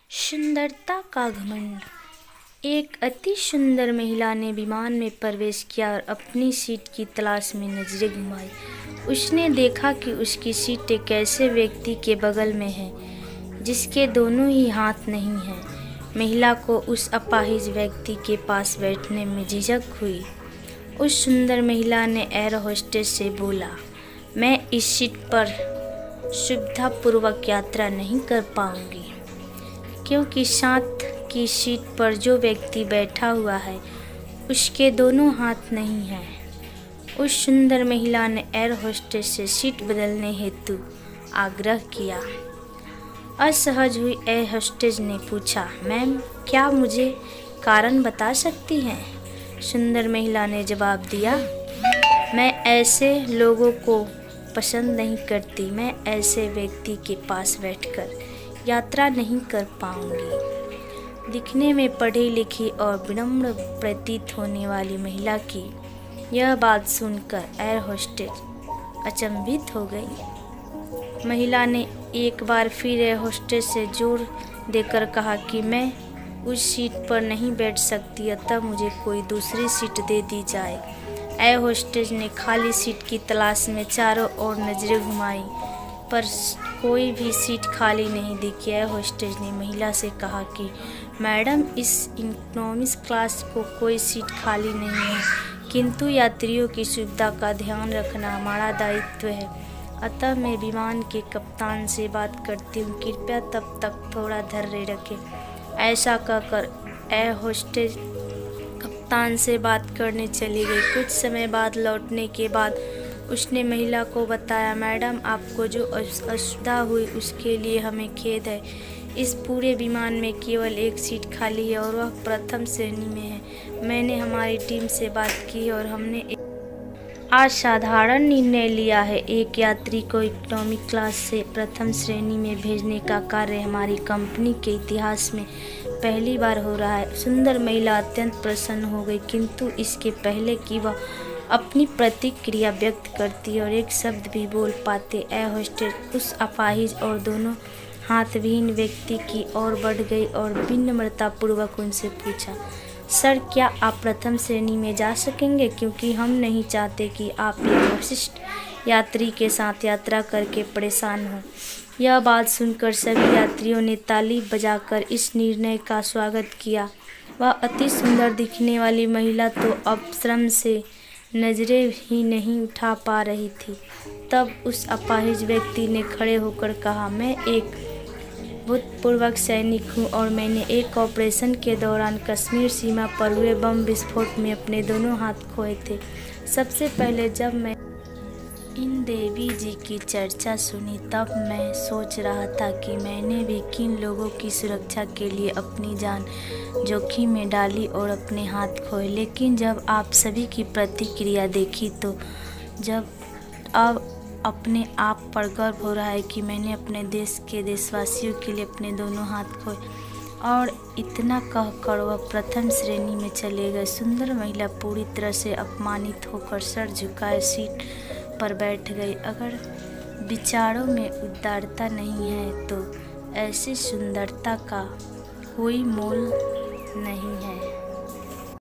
सुंदरता का घमंड। एक अति सुंदर महिला ने विमान में प्रवेश किया और अपनी सीट की तलाश में नजरें घुमाई। उसने देखा कि उसकी सीट एक ऐसे व्यक्ति के बगल में है जिसके दोनों ही हाथ नहीं हैं। महिला को उस अपाहिज व्यक्ति के पास बैठने में झिझक हुई। उस सुंदर महिला ने एयर होस्टेस से बोला, मैं इस सीट पर सुविधापूर्वक यात्रा नहीं कर पाऊंगी क्योंकि साथ की सीट पर जो व्यक्ति बैठा हुआ है उसके दोनों हाथ नहीं हैं। उस सुंदर महिला ने एयर होस्टेस से सीट बदलने हेतु आग्रह किया। असहज हुई एयर होस्टेस ने पूछा, मैम क्या मुझे कारण बता सकती हैं? सुंदर महिला ने जवाब दिया, मैं ऐसे लोगों को पसंद नहीं करती। मैं ऐसे व्यक्ति के पास बैठकर यात्रा नहीं कर पाऊंगी। दिखने में पढ़ी लिखी और विनम्र प्रतीत होने वाली महिला की यह बात सुनकर एयर होस्टेस अचंभित हो गई। महिला ने एक बार फिर एयर होस्टेस से जोर देकर कहा कि मैं उस सीट पर नहीं बैठ सकती, अतः मुझे कोई दूसरी सीट दे दी जाए। एयर होस्टेस ने खाली सीट की तलाश में चारों ओर नजरें घुमाई पर कोई भी सीट खाली नहीं दिखी। एयर होस्टेस ने महिला से कहा कि मैडम, इस इकोनॉमिक क्लास को कोई सीट खाली नहीं है, किंतु यात्रियों की सुविधा का ध्यान रखना हमारा दायित्व है, अतः मैं विमान के कप्तान से बात करती हूँ, कृपया तब तक थोड़ा धैर्य रखें। ऐसा कहकर एयर होस्टेस कप्तान से बात करने चली गई। कुछ समय बाद लौटने के बाद उसने महिला को बताया, मैडम आपको जो असुविधा हुई उसके लिए हमें खेद है। इस पूरे विमान में केवल एक सीट खाली है और वह प्रथम श्रेणी में है। मैंने हमारी टीम से बात की और हमने एक असाधारण निर्णय लिया है। एक यात्री को इकोनॉमिक क्लास से प्रथम श्रेणी में भेजने का कार्य हमारी कंपनी के इतिहास में पहली बार हो रहा है। सुंदर महिला अत्यंत प्रसन्न हो गई, किंतु इसके पहले कि वह अपनी प्रतिक्रिया व्यक्त करती और एक शब्द भी बोल पाते, एयर होस्टेस उस अपाहिज और दोनों हाथविहीन व्यक्ति की ओर बढ़ गई और विनम्रतापूर्वक उनसे पूछा, सर क्या आप प्रथम श्रेणी में जा सकेंगे, क्योंकि हम नहीं चाहते कि आप एक विशिष्ट यात्री के साथ यात्रा करके परेशान हों। यह बात सुनकर सभी यात्रियों ने ताली बजाकर इस निर्णय का स्वागत किया। वह अति सुंदर दिखने वाली महिला तो अब शर्म से नजरें ही नहीं उठा पा रही थी। तब उस अपाहिज व्यक्ति ने खड़े होकर कहा, मैं एक भूतपूर्व सैनिक हूँ और मैंने एक ऑपरेशन के दौरान कश्मीर सीमा पर हुए बम विस्फोट में अपने दोनों हाथ खोए थे। सबसे पहले जब मैं इन देवी जी की चर्चा सुनी तब मैं सोच रहा था कि मैंने भी किन लोगों की सुरक्षा के लिए अपनी जान जोखिम में डाली और अपने हाथ खोए, लेकिन जब आप सभी की प्रतिक्रिया देखी तो जब अब अपने आप पर गर्व हो रहा है कि मैंने अपने देश के देशवासियों के लिए अपने दोनों हाथ खोए। और इतना कहकर वह प्रथम श्रेणी में चले गए। सुंदर महिला पूरी तरह से अपमानित होकर सर झुकाए सीट पर बैठ गई। अगर विचारों में उदारता नहीं है तो ऐसी सुंदरता का कोई मोल नहीं है।